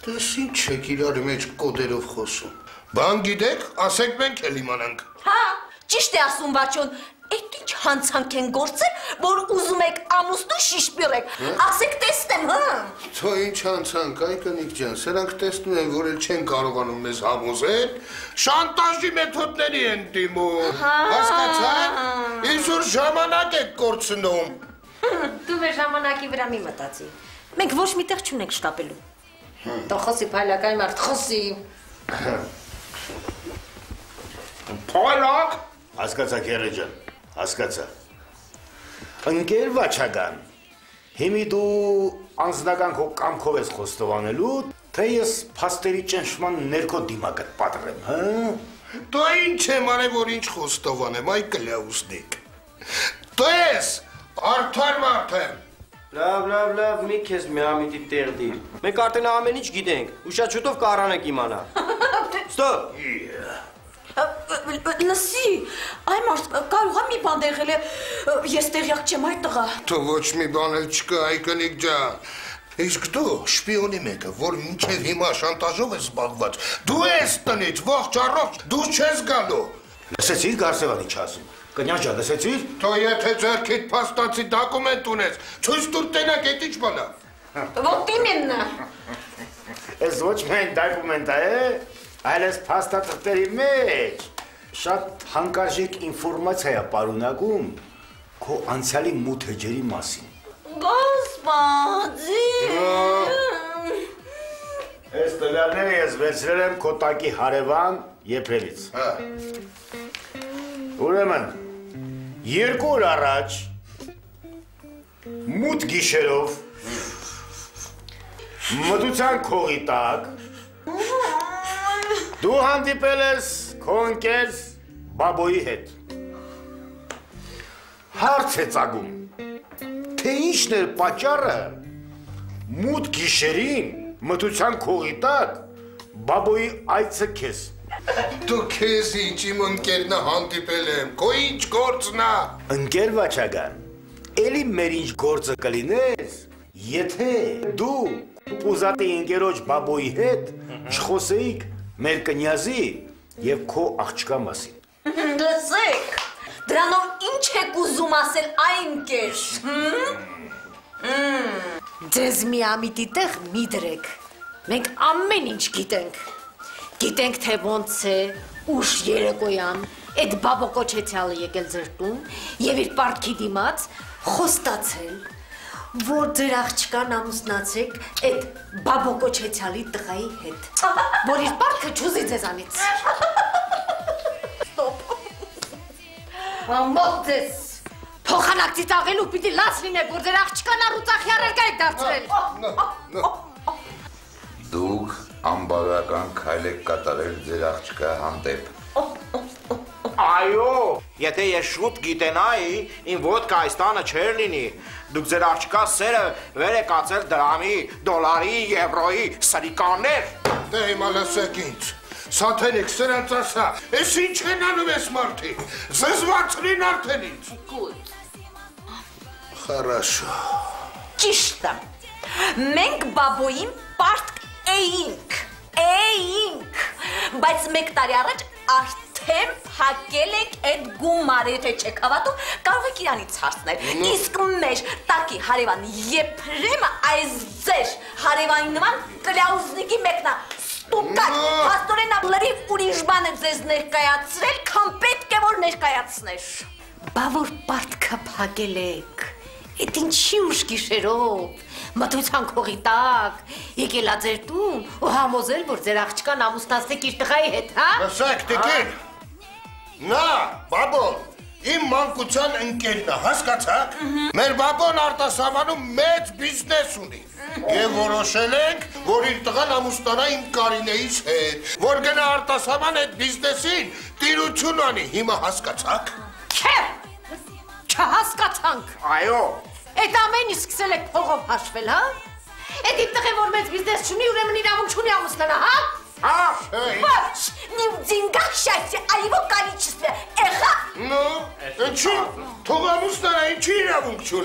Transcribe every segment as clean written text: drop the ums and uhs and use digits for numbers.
Դες ինչ եք իրար մեջ կոդերով խոսում։ Բան գիտեք, ասեք մենք էլ իմանանք։ Հա, ճիշտ է ասում Վաչոն, այդ ինչ հանցանք են գործել, որ ուզում եք ամուսնու շիշպիրեք, ասեք տեսնեմ, հա։ Թո ինչ հանցանք, այ կնիկ ջան, սրանք տեսնում են, որ էլ չեն կարողանում մեզ համոզել, շանտաժի մեթոդների են դիմում, հասկացաք, իզուր ժամանակ եք կորցնում։ Դու մեր ժամանակի վրա մի մտածի, մենք ոչ մի տեղ չունենք շտապելու։ Տո խոսի փայլակային մարդ, խոսի։ Փայլակ, հասկացա քերը ջան, հասկացա։ Ընկեր Վաչագան, հիմի դու անձնական քո կամքով ես խոստովանելու, թե ես փաստերի ճնշման ներքո դիմակդ պատրեմ, հա։ Դու ինչ եմ արել, որ ինչ խոստովանեմ, այ կլյաուսնիկ։ Տես, արդար մարդ եմ։ Լավ, մի քեզ միամիտի տեղ դիր։ Մենք արդեն ամեն ինչ գիտենք, ու շատ շուտով կառանեք իմանա։ Ստոպ։ Լսի, այ մարդ, կարող է մի բան եղել է, ես տեղյակ չեմ այդ տղա։ Թո ոչ մի բան էլ չկա, այ կնիկ ջան։ Իսկ դու շպիոնի մեկը, որ մինչև հիմա շանտաժով ես զբաղված, դու ես տնից, ողջ առողջ, դու չես գալու։ Լսեցի՞ր Գարսևան ինչ ասում։ Կնյա ջան, լսեցի՞ր։ Թո եթե ձեռքիդ փաստացի դոկումենտ ունես, ցույց տուր տենակ էդ ինչ բան է։ Вот именно։ Ես ոչ միայն դոկումենտ է, այլ ես փաստաթղթերի մեջ շատ հանկարժեք ինֆորմացիա է պարունակում քո անցյալի մութ էջերի մասին։ Господи։ Այս տվյալները ես վերցրել եմ քո տակի հարևան Եփրելից։ Ուրեմն, 2 օր առաջ մութ գիշերով մտության քողի տակ դու հանդիպել ես քո ընկեր Բաբոյի հետ։ Հարց է ծագում, թե ինչն էր պատճառը մութ գիշերին մտության քողի տակ Բաբոյի այցը քեզ։ Դու քեզ ինչ իմ ընկերն հանդիպել եմ, քո ինչ գործն է։ Ընկեր Վաչագան, էլի մեր ինչ գործը կլինես, եթե դու ուզատի ընկերոջ Բաբոյի հետ չխոսեիք մեր կնյազի և քո աղջկա մասին։ Լսեք, դրանով ինչ եք ուզում ասել այն կեր։ Ձեզ մի ամիտի տեղ մի դրեք, մենք ամեն ինչ գիտենք։ Գիտենք, թե ոնց է ուշ երեկոյան այդ Բաբո Կոչեցյալը եկել ձեր տուն և իր պարտքի դիմաց խոստացել, որ ձեր աղջկան ամուսնացեք այդ Բաբո Կոչեցյալի տղայի հետ, որ իր պարտքը չուզի ձեզանից։ Ստոպ։ Ամբողջ ես փոխանակ ծիծաղելու պիտի լաց լինեք, որ ձեր աղջկան առուծախի առարկա եք դարձրել։ Դուք անբավական քայլ եք կատարել ձեր աղջկա հանդեպ։ Այո, եթե ես շուտ գիտենայի, իմ ոդկա այս տանը չէր լինի, դուք ձեր աղջկա սերը վեր եք ածել դրամի, դոլարի, եվրոյի, սրիկաններ։ Դե հիմա լսեք ինձ, սաթենիկ սրանց ասա, ես ինչ են անում ես մարդիկ, զզվացրին արդեն ինձ։ Գուտ։ Խարաշո։ Ճիշտ է, մենք Բաբոյին պարտք էինք, բայց մեկ տարի առաջ արդեն փակել ենք այդ գումարը, եթե չեք հավատում, կարող եք իրանից հարցնել, իսկ մեր տակի հարևան Եփրեմը այս ձեր հարևանի նման կլյաուզնիկի մեկնա, ստուկար, փաստորեն լրիվ ուրիշ բան է ձեզ ներկայացրել, քան պետք է որ ներկայացներ։ Բա որ պարտքը փակել եք, այդ ինչի ուշ գիշերով, մտության քողի տակ, եկել ա ձեր տուն ու համոզել, որ ձեր աղջկան ամուսնացնեք իր տղայի հետ, հա? Լսեք, տիկին, նա, Բաբոն, իմ մանկության ընկերն է, հասկացաք? Մեր Բաբոն արտասահմանում մեծ բիզնես ունի և որոշել ենք, որ իր տղան ամուսնանա իմ Կարինեից հետ, որ գնա արտասահման այդ բիզնեսին տիրություն անի, հիմա հասկացաք? Չէ, չհասկացանք։ Այո։ Այդ ամենի սկսել եք փողով հաշվել, հա? Այդ իմ տղեն, որ մեծ բիզնես չունի, ուրեմն իրավունք չունի ամուսնանա, հա? Ոչ, նիմ ձինգա շայցի, այվո կարիչսվե, էղա։ Ինչի, թող ամուսնանա, ինչի իրավունք չունի,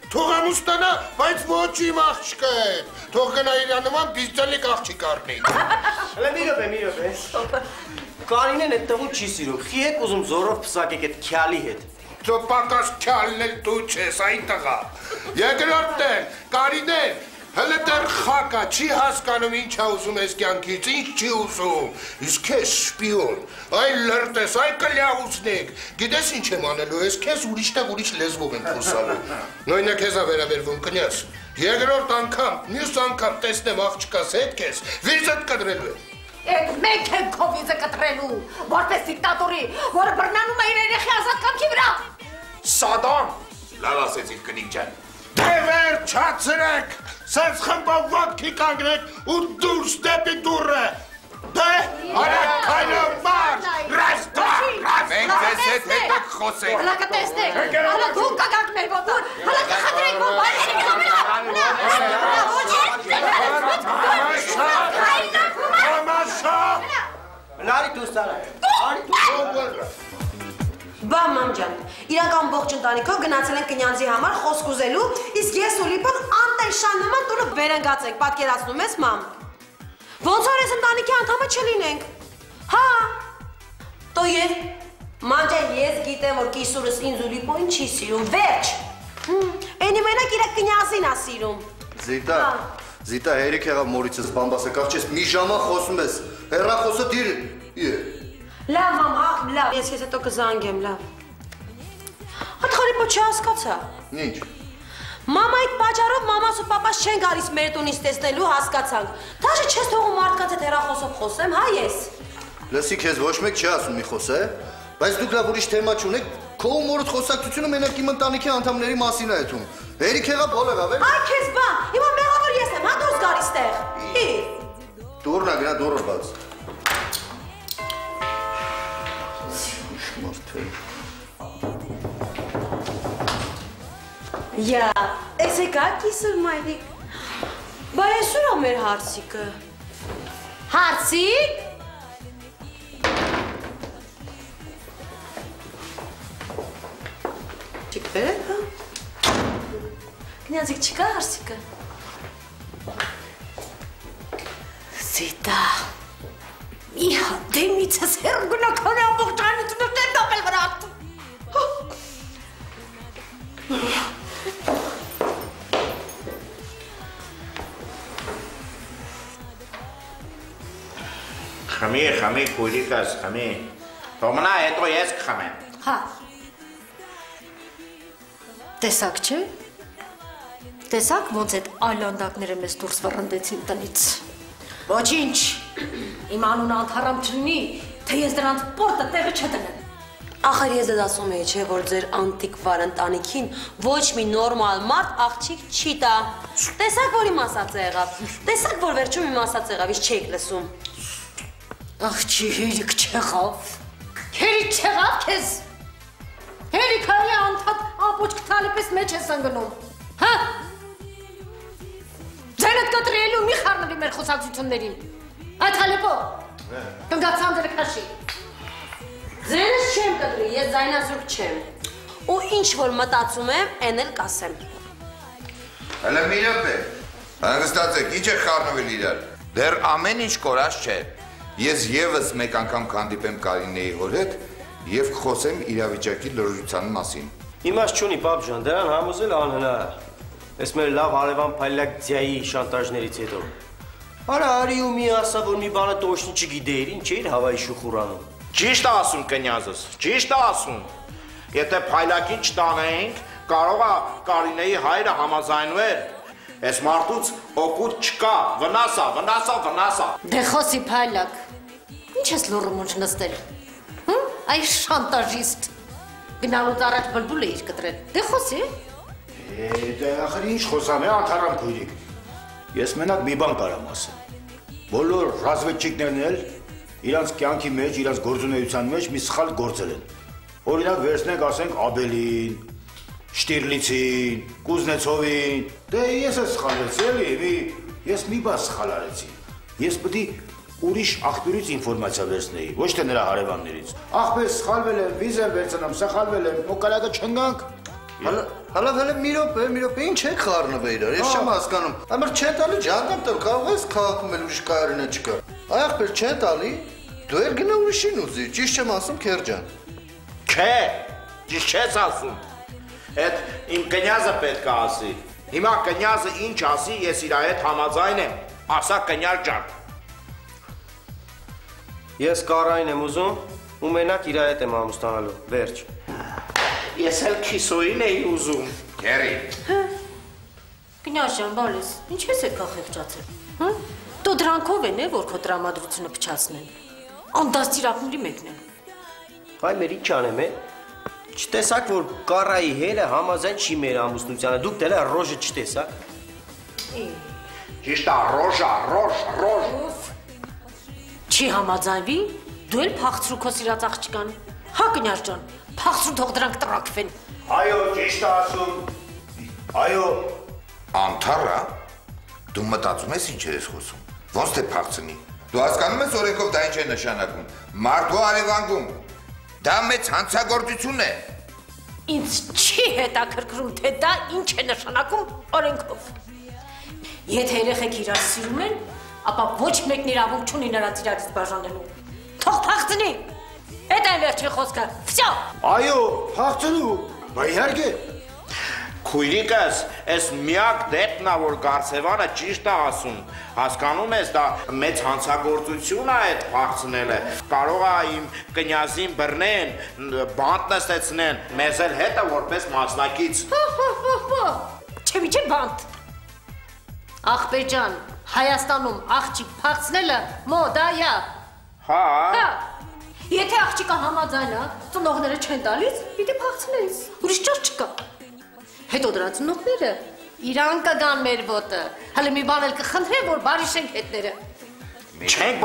Թող ամուսնանա, բայց ոչ իմ աղջկա հետ։ Թող գնա իր նման դիզելիկ աղջիկ առնի։ Հələ մի րոպե։ Կարինեն այդ տղուն չի սիրում։ Խի եք ուզում զորով փսակեք այդ քյալի հետ։ Դու պակաս քյալն էլ դու չես, այ տղա։ Երկրորդն, Կարինեն, հələ դեռ խակա, չի հասկանում ինչ ա ուզում ես կյանքից, ինչ չի ուզում։ Իսկ քեզ շպիոն, այ լրտես, այ կլյաուսնիկ։ Գիտես ինչ եմ անելու, ես քեզ ուրիշտեղ ուրիշ լեզվով եմ խոսալու։ Նույնը քեզ ա վերաբերվում, կնյաս։ Երկրորդ անգամ, մյուս անգամ տեսնեմ աղջկաս հետ քեզ, վիզդ կտրելու եմ։ Այդ մեկ են քո վիզը կտրելու, որպես դիկտատորի, որը բռնանում է իր երեխի ազատ կամքի վրա։ Սադամ, լավ ասեցիք կնիկ ջան։ Դե վերջացրեք, սենց խմբով ոտքի կանգնեք ու դուրս դեպի դուռը։ Դե, արեք քայլով մարշ, ռեստո, Մենք ձեզ հետ հետո կխոսենք։ Հələ կտեսնեք, հələ դուք կգաք մեր ոտը, հələ կխնդրեք, որ Լարի դուրս արա։ Բա մամջան, իրական ողջ ընտանիքով գնացել են կնյանձի համար խոսք ուզելու, իսկ ես ու Լիպոն անտեշան նման տունը վերընկած ենք, պատկերացնում ես մամ։ Ոնց որ ես ընտանիքի անդամը չլինենք։ Հա։ Տոյե։ Մամջան, ես գիտեմ, որ կիսուրս ինձ ու Լիպոին չի սիրում, վերջ։ Էնի մենակ իրա կնյազին ա սիրում։ Զիտա հերիք եղավ մորիցս բամբասը, կարճ ես մի ժամա խոսում ես, հեռախոսը դիր Լավ մամ, լավ, ես ես հետո կզանգեմ, լավ։ Այդ խարիպո չհասկացա։ Ինչ։ Մամայիդ պատճառով մամաս ու պապաս չեն գալիս մեր տունից տեսնելու, հասկացանք։ Դաժե չես թողում մարդկանց հետ հեռախոսով խոսեմ, հա ես։ Լսի, քեզ ոչ մեկ չի ասում մի խոս, բայց դուք լավ ուրիշ թեմա չունեք, քո ու մորդ խոսակցությունը մենակ իմ ընտանիքի անդամների մասին է այդում։ Հերիք եղավ, հոլ եղավ, Այ քեզ բա, հիմա մեղավոր ես եմ, հա դուրս գալիս տեղ։ Դուրն ա գնա դուրը բաց։ Յա, ես եկա կիսր մայրիկ։ Բա ես ուր ա մեր հարցիկը։ Հարցիկ։ Չիք բերեք, հա։ Կնյազիկ չկա հարցիկը։ Զիտա, մի հատեմիցս հեռ գնականի ամբողջանությունը տեն դապել վրատ։ Խմի, կույրիկս, խմի։ Թողմնա հետո ես կխմեմ։ Հա։ Տեսակ չէ։ Տեսակ ոնց այդ այլանդակները մեզ դուրս վռնդեցին տնից։ Ոչինչ, իմ անունը անդարամ չլինի, թե ես դրանց պորտը տեղը չտնեմ։ Ախր ես դες ասում էի, չէ, որ ձեր անտիկվար ընտանիքին ոչ մի նորմալ մարդ աղջիկ չի տա։ Տեսակ, որ իմ ասած եղավ։ Տեսակ, որ վերջում իմ ասած եղավ, իս չեք լսում։ Աղջի հերիք չեղավ։ Հերիք չեղավ քեզ։ Հերիք հալի անդադ ամբոչ կթալի պես մեջ ես ընգնում։ Հա։ Ձենդ կտրիելու մի խառնվի մեր խոսակցություններին։ Այդ հալիպո։ Կնգացան դրը քաշի։ Ձենս չեմ կտրի, ես ձայնազուրկ չեմ։ Ու ինչ որ մտածում եմ, են էլ կասեմ։ Հələ մի րոպե, հանգստացեք, ինչ է խառնվել իրար։ Դեռ ամեն ինչ կորած չէ։ Ես եւս մեկ անգամ կհանդիպեմ Կարինեի հոր հետ եւ կխոսեմ իրավիճակի լրացության մասին։ Իմաստ չունի, պապ ջան, դրան համոզել անհնար։ Ես մեր լավ հարևան Փայլակ ձյայի շանտաժներից հետո։ Արա արի ու մի ասա, որ մի բանը տոշնի չգիտեիր, ինչ էիր հավայի շուխուրանում։ Ճիշտ ասում կնյազս, ճիշտ ասում։ Եթե Փայլակին չտանեինք, կարող է Կարինեի հայրը համաձայնվեր։ Այս մարդուց օգուտ չկա, վնասա։ Դե խոսի Փայլակ։ Ինչ ես լուրումունջ նստել։ Հմ, այ շանտաժիստ։ Գնալուց առաջ բլբուլ էիր կտրել։ Դե խոսի։ Դե ախր ինչ խոսամ է անդարամ քույրիկ։ Ես մենակ մի բան կարամ ասեմ։ Բոլոր ռազմետչիկներն էլ իրանց կյանքի մեջ, իրանց գործունեության մեջ մի սխալ գործել են։ Օրինակ վերցնենք, ասենք Աբելին, Շտիրլիցին, Կուզնեցովին։ Դե ես եմ սխալեցի էլի, ես մի բան սխալ արեցի։ Ես պետք է ուրիշ աղբյուրից ինֆորմացիա վերցնեի, ոչ թե նրա հարևաններից։ Ախպեր սխալվել եմ, վիզ եմ վերցնում, սխալվել եմ, ու կարակը չընգանք։ Հələ մի րոպե, ինչ եք խառնվել իրար, ես չեմ հասկանում։ Ամր չեն տալի ջանդամ տալ, կարող ես քաղաքում էլ ուրիշ կայարենը չկա։ Այ ախպեր չեն տալի, դու էլ գնա ուրիշին ուզի, ճիշտ չեմ ասում Քերջան։ Չէ, ճիշտ չես ասում։ Այդ իմ կնյազը պետք է ասի։ Հիմա կնյազը ինչ ասի, ես իր հետ համաձայն եմ։ Ասա կնյար ջան։ Ես Կարային եմ ուզում ու մենակ իր հետ եմ ամուսնանալու, վերջ։ Ես էլ քիսոին էի ուզում։ Քերի։ Կնյար ջան, բալես, ինչ ես եկա խեղճացել, հա? Դու դրանքով են, որ քո տրամադրությունը փչացնեն։ Անդաստիրակների մեկն են։ Այ մեր ինչ անեմ է։ Չտեսակ, որ Կարայի հերը համաձայն չի մեր ամուսնությանը, դուք դելա ռոժը չտեսակ։ Ճիշտ է, ռոժ։ Չի համաձայնվի, դու էլ փախցրու քո սիրած աղջկան։ Հա կնյար ջան, փախցրու թող դրանք տրակվեն։ Այո, ճիշտ է ասում։ Այո։ Անթարա, դու մտածում ես ինչ ես խոսում։ Ոնց թե փախցնի։ Դու հասկանում ես օրենքով դա ինչ է նշանակում։ Մարդու արևանգում։ Դա մեծ հանցագործություն է։ Ինձ չի հետաքրքրում, թե դա ինչ է նշանակում օրենքով։ Եթե երեխեք իրար սիրում են, ապա ոչ մեկն իրավունք չունի նրանց իրարից բաժանելու։ Թող փախցնի։ Այդ այն վերջին խոսքը։ Վсё։ Այո, փախցնու։ Բա իհարկե։ Քույրիկս, այս միակ դեպքն է, որ Գարսևանը ճիշտ է ասում։ Հասկանում ես, դա մեծ հանցագործություն է այդ փախցնելը։ Կարող է իմ կնյազին բռնեն, բանտ նստեցնեն, մեզ էլ հետը որպես մասնակից։ Չէ, մի չէ բանտ։ Ախպեր ջան, Հայաստանում աղջիկ փախցնելը մոդա է։ Հա։ Եթե աղջիկը համաձայն է, ծնողները չեն տալիս, պիտի փախցնես։ Ուրիշ ճար չկա։ Հետո դրա ծնողները իրան կգան մեր ոտը։ Հələ մի բան էլ կխնդրեն, որ բարիշենք հետները։ Չենք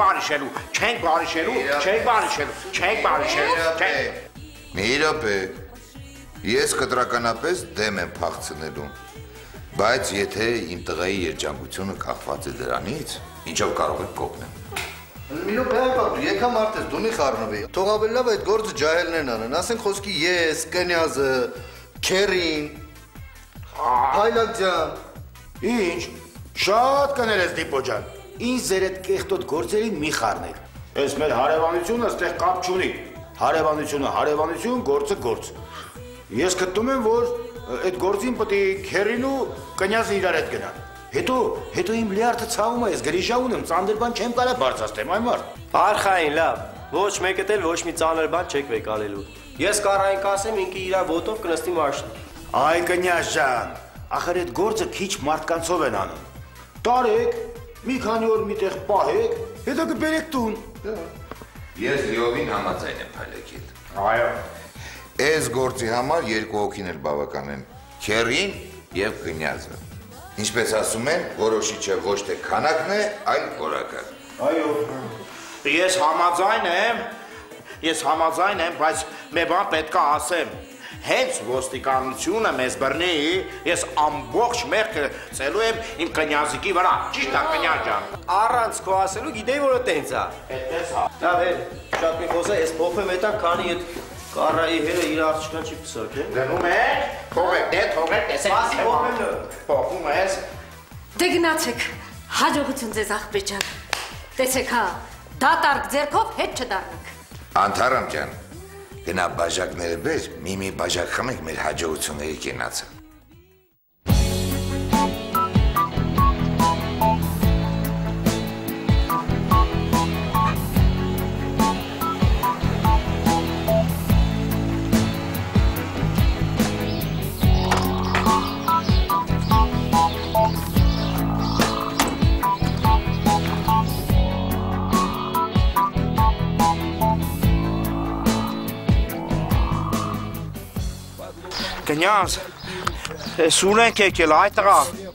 բարիշելու։ Մի րոպե, ես կտրականապես դեմ եմ փախցնելու, բայց եթե իմ տղայի երջանկությունը կախված է դրանից, ինչով կարող եք կողմեմ։ Մի րոպե հայկա, դու եկա մարդ ես, դու մի խառնվի։ Թող ավելի լավ այդ գործը ջահելներն անեն, ասենք խոսքի ես, կնյազը, Քերին, Հայլակ ջան։ Ինչ, շատ կներես դիպո ջան, ինձ ձեր այդ կեղտոտ գործերին մի խառնեք։ Ես մեր հարևանությունը ստեղ կապ չունի։ Հարևանություն, գործը գործ։ Ես գտնում եմ, որ այդ գործին պետք է Քերին ու կնյազը իրար հետ գնան։ Հետո իմ լիարդը ցավում է, ես գրիժա ունեմ, ծանր բան չեմ կարա բարձրացնեմ, այ մարդ։ Արխային լավ, ոչ մեկդ էլ ոչ մի ծանր բան չեք վեկալելու։ Ես Կարային կասեմ, ինքը իր ոտով կնստի մարշին։ Այ կնյազ ջան, ախր այդ գործը քիչ մարդկանցով են անում։ Տարեք, մի քանի օր միտեղ պահեք, հետո կբերեք տուն։ Ես լիովին համաձայն եմ Հայլակի հետ։ Այո։ Այս գործի համար երկու հոգին էլ բավական են, Քերին եւ կնյազը։ Ինչպես ասում են, որոշիչը ոչ թե քանակն է, այլ որակը։ Այո։ Ես համաձայն եմ, բայց մի բան պետք է ասեմ։ Հենց ոստիկանությունը մեզ բռնի, ես ամբողջ մեղքը ծելու եմ իմ կնյազիկի վրա։ Ճիշտ է, կնյար ջան։ Առանց քո ասելու գիտեի, որ տենց է։ Այդպես է։ Լավ է, շատ մի խոսա, ես փոխեմ հետա, քանի այդ Կարայի հերը իր աղջկան չի պսակ, է։ Գնում եք, թողեք, տեսեք։ Փոխում ես։ Դե գնացեք, հաջողություն ձեզ ախպեր ջան։ Տեսեք հա, դատարկ ձեռքով հետ չդառնանք։ Անթարամ ջան, գնա բաժակները բեր, մի բաժակ խմենք մեր հաջողությունների կենացը։ Կնյազ, ես ունենք եկել, այ տղա։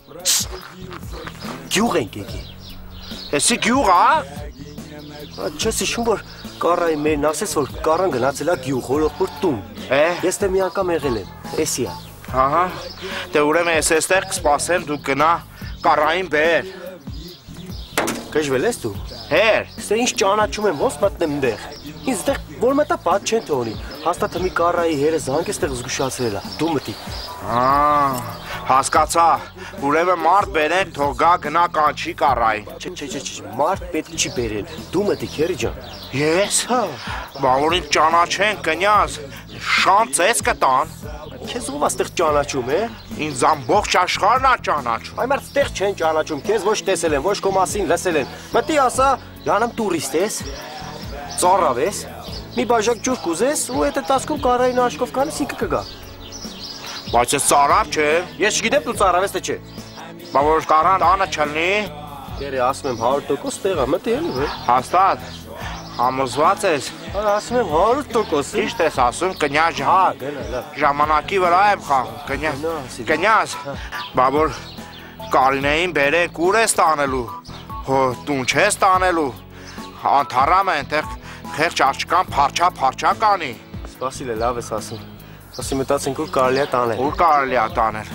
Գյուղ ենք եկել։ Էսի գյուղ, հա։ Չես հիշում, որ Կարայի մերն ասես, որ Կարան գնացել է գյուղ, հորոխորդ տուն։ Ես դե մի անգամ եղել եմ, էսի է։ Ահա, դե ուրեմն ես էստեղ կսպասեմ, դու գնա Կարային բեր։ Գժվել ես դու։ Հեր։ Ստե ինչ ճանաչում եմ, ոնց մտնեմ այնտեղ։ Ինձ դեռ որ մտա բաց չեն թողնի։ Հաստատ մի կարայի հերը զանգ էստեղ զգուշացրել է։ Դու մտի։ Հասկացա, ուրեմն մարդ բերենք, թող գա գնա կանչի կարային։ Չէ, մարդ պետք չի բերել։ Դու մտի, քերի ջան։ Ես։ Բա որ ինձ ճանաչեն, կնյազ, շան ծես կտան։ Քեզ ով աստեղ ճանաչում է։ Ինձ ամբողջ աշխարհն է ճանաչում։ Այ մարդ ստեղ չեն ճանաչում, քեզ ոչ տեսել են, ոչ քո մասին լսել են։ Մտի ասա, յանամ տուրիստ ես։ Ծառավ ես։ Մի բաժակ ջուր կուզես ու այդ տասկում կարային աշկով կանես ինքը կգա։ Բայց ես ծարավ չէ։ Ես չգիտեմ դու ծառավ ես թե չէ։ Բա որ կարան տանը չլնի։ Երե ասում եմ 100% տեղ է, մտի էլի վեր։ Հաստատ։ Համոզված ես։ Ասում եմ 100%։ Ճիշտ ես ասում, կնյազ ջան։ Հա, գնա, լավ։ Ժամանակի վրա եմ խաղում, կնյազ։ Կնյազ։ Բա որ Կարինեին բերենք ուր ես տանելու։ Հո տուն չես տանելու։ Անթարամ է այնտեղ խեղճ աղջկան փարչա կանի։ Սպասիլ է, լավ ես ասում։ Ասի մտածենք ուր կարելի է տանել։ Ուր կարելի է տանել։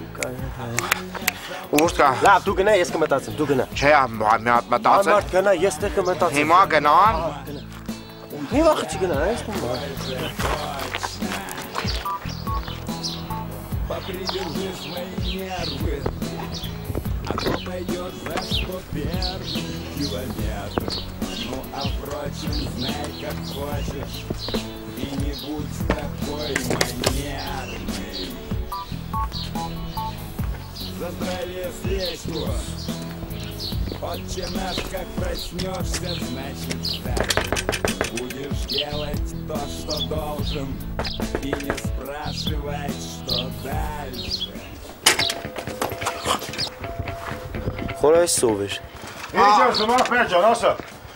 Ուր կա։ Լավ, դու գնա, ես կմտածեմ, դու գնա։ Չէ, մի հատ մտածեմ։ Մարդ գնա, ես տեղ կմտածեմ։ Հիմա գնամ։ Մի վախը չգնա, այս տուն։ Попридержишь мои нервы, а то пойдет за что первый километр. Ну а впрочем, знай как хочешь и не будь такой манерный. За здравие свечку. Отче наш, как проснешься, значит так. Будешь делать то, что должен, и не спрашивать, что дальше. Խորայս սով էր։ Ինչ ասում ախպեր ջան, ասա։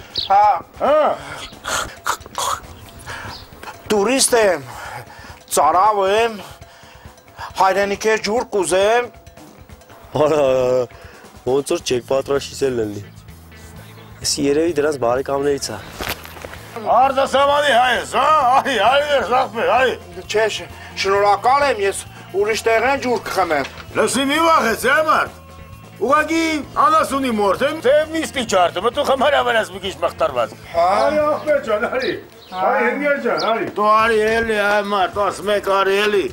Տուրիստ եմ, ծարավ եմ, հայրենիքեր ջուր կուզեմ։ Արա, ոնց որ չեք պատրաշիսել լինի։ Ես երևի դրանց բարեկամներից է։ Արտասահմանի հայ ես, հա, արի ես ախպեր, արի։ Չէ, շնորհակալ եմ, ես ուրիշ տեղեն ջուր կխմեմ։ Լսի մի վախեց, հա մարդ։ Ուղղակի անասունի մորթ եմ, թե միստի չարտը, մտու խմարյա վրաս մի քիչ մխտարված։ Արի ախպեր ջան, արի։ Արի հենգեր ջան, արի։ Դու արի էլի, այ մարդ, 11 արի էլի։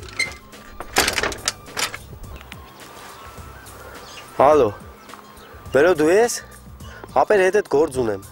Հալո, բերո դու ես, ապեր հետ էդ գործ ունեմ։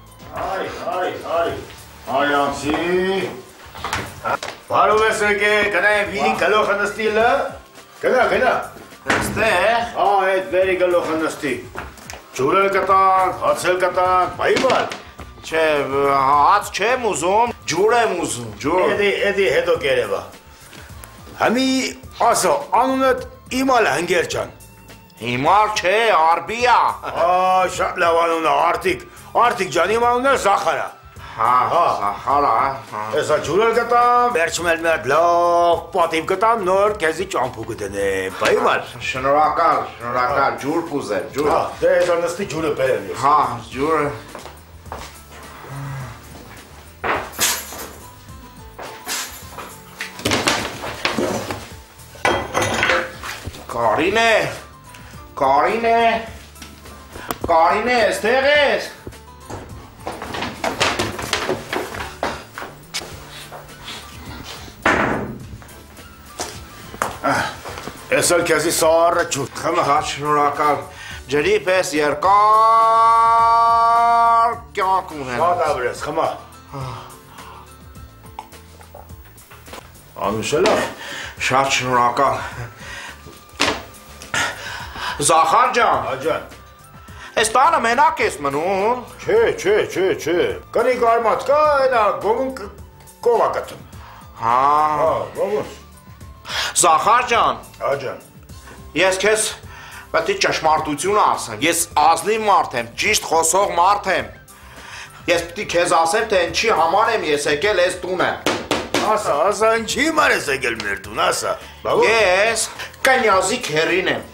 Արի ամսի։ Բարով ես եկե, կնայեմ վիրի գլոխը նստիլը։ Գնա։ Ստեղ։ Այդ վերի գլոխը նստի։ Ջուրել կտանք, հացել կտանք, բայմալ։ Չէ, հաց չեմ ուզում, ջուր եմ ուզում, ջուր։ Էդի հետո կերևա։ Համի ասո, անունդ իմալ հնգեր ջան։ Հիմար չէ, արբիա։ Շատ լավ անուն է, Արտիկ ջան, իմ անունն է Զախարա։ Զախարա։ Էսա ջուրել կտամ, վերջում էլ մի հատ լավ պատիվ կտամ, նոր քեզի ճամփու կդնեմ, բայմալ։ Շնորհակալ, ջուր կուզեմ, ջուր։ Դե էսա նստի ջուրը բերեմ ես։ Հա, ջուրը։ Կարինե, ստեղ ես։ Էսալ քեզի սառը ջուր, խմը հա։ Շնորհակալ, ջրի պես երկար կյանք ունեն։ Շատ աբրես, խմա։ Անուշելա։ Շատ շնորհակալ։ Զախար ջան։ Աջան։ Այս տանը մենակ ես մնում։ Չէ։ Կնի կարմատ կա, այնա գոմուն կովա կտում։ Հա, գոմուս։ Զախար ջան։ Աջան։ Ես քեզ պետք է ճշմարտությունը ասեմ։ Ես ազնիվ մարդ եմ, ճիշտ խոսող մարդ եմ։ Ես պետք է քեզ ասեմ, թե ինչի համար եմ ես եկել այս տունը։ Ասա, ինչի համար ես եկել մեր տուն, ասա։ Ես կնյազի քերին եմ։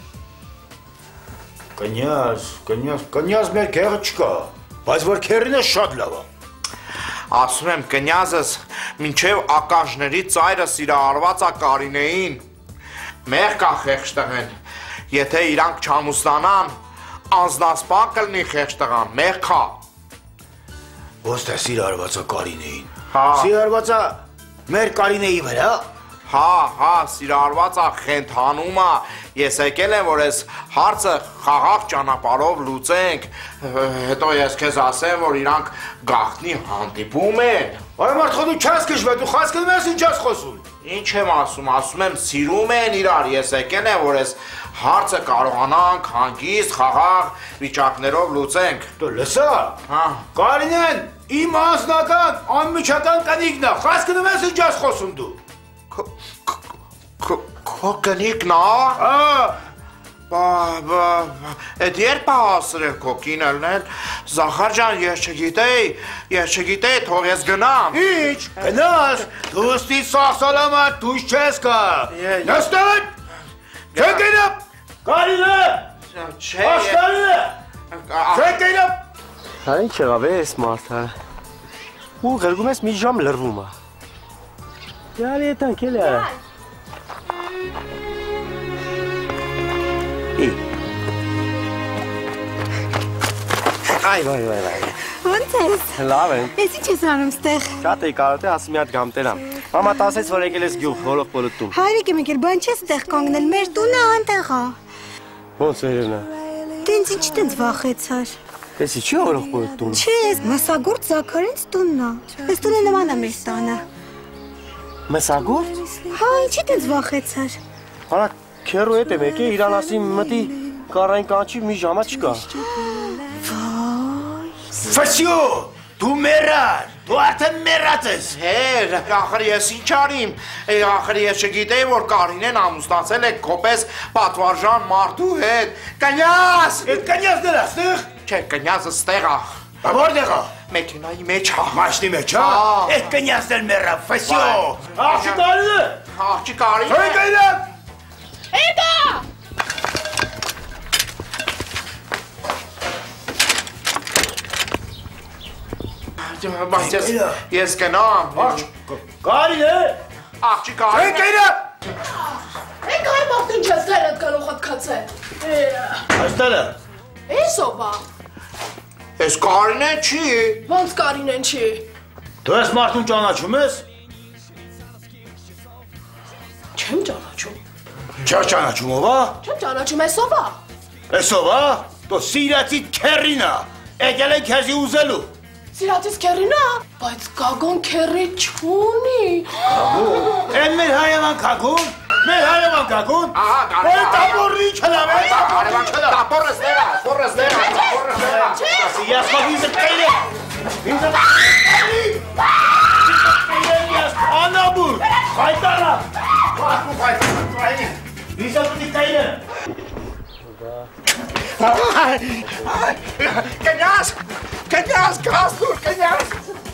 Կնյազ մեր քեղը չկա, բայց որ քերինը շատ լավ է։ Ասում եմ կնյազս մինչև ակաժների ծայրը սիրահարված է Կարինեին։ Մեղ կա խեղճտղեն, եթե իրանք չամուսնանան, անձնասպան կլինի խեղճտղան, մեղ կա։ Ոստ է սիրահարված է Կարինեին։ Հա։ Սիրահարված է մեր Կարինեի վրա։ Հա, սիրարված ախենթանումա, ես եկել եմ, որ ես հարցը խաղաղ ճանապարով լուծենք, հետո ես քեզ ասեմ, որ իրանք գաղտնի հանդիպում են։ Այ մարդ խո դու չես քշվել, դու խոսքում ես ինչ ես խոսում։ Ինչ եմ ասում եմ սիրում են իրար, ես եկել եմ, որ ես հարցը կարողանանք հանգիստ խաղաղ վիճակներով լուծենք։ Դու լսա։ Հա։ Կարինեն իմ անձնական անմիջական կնիկն է, խոսքում ես ինչ ես խոսում դու։ Քո կնիկն է։ Էդ երբ է ասրել քո կինն էլ, Զախար ջան, ես չգիտեի, թող ես գնամ։ Ինչ, գնաս, դու ստի սախսալամա, դու չես կա։ Նստան, չեք այնապ, Կարինը, աշտարինը, չեք այնապ։ Հա ինչ եղավ է ես մարդը, ու գրգում ես մի ժամ լրվում է։ Յարի ետանք էլ է։ Այ Ոնց ես։ Լավ եմ։ Ես ինչ ես անում ստեղ։ Շատ էի կարոտ է, ասի մի հատ գամ տերամ։ Մամա ասեց, որ եկել ես գյուղ, հոլով պոլոտում։ Հայրիկ եմ եկել, բան չես ստեղ կանգնել, մեր տունը անտեղ է։ Ոնց վերևնա։ Տենց ինչ տենց վախեցար։ Էսի չի հոլով պոլոտում։ Չէ, Մասագործ Զաքարինց տունն է։ Այս տունը նման է մեր տանը։ Մասագործ։ Հա, ինչի տենց վախեցար։ Արա քերու հետ եմ եկել, իրան ասի մտի կարային կանչի մի ժամա չկա։ Ֆասյո, դու մեռար, դու արդեն մեռած ես։ Հեր, ախր ես ինչ արիմ, ախր ես չգիտեի, որ Կարինեն ամուսնացել է քոպես պատվարժան մարդու հետ։ Կնյաս։ Այդ կնյազն էլ աստեղ։ Չէ, կնյազը ստեղ է։ Որտեղ է։ Մեքենայի մեջ է։ Մաշնի մեջ է։ Այդ կնյազն էլ մեռավ, Ֆասյո։ Աղջի Կարինը։ Աղջի Կարինը։ Հենք այնա։ Հետո։ Բայց ես գնամ։ Կարինը։ Աղջի Կարինը։ Հենք այնա։ Ենք հայ մաղթ ինչ ես գայրդ գալող հատկացե։ Աստանը։ Ես ով է։ Ես Կարինեն չի։ Ոնց Կարինեն չի։ Դու ես մարդուն ճանաչում ես։ Չեմ ճանաչում։ Չես ճանաչում ով է։ Չեմ ճանաչում, ես ով է։ Ես ով է։ Դու սիրացի քերին է։ Եկել են քեզի ուզելու։ Սիրացիս քերին է, բայց Գագոն քերի չունի։ Գագոն։ Են մեր հարևան Գագոն։ Մեր հարևան Գագոն։ Ահա, Կարինը։ Տապորի չլավ է։ Հարևան չլավ։ Տապորը ստեղա, տապորը ստեղա։ Ես խոհիզը կայլը։ Ինձը ես անաբուր։ Հայտարա։ Կասու հայտարա։ Ինձը պիտի կայլը։ Կնյաս, կասուր, կնյաս։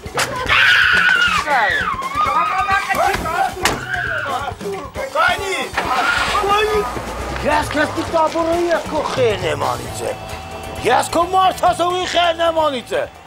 Կայնի։ Ես կստի տապորը ես քո խերն եմ անիցը։ Ես քո մարդ հասողի խերն եմ անիցը։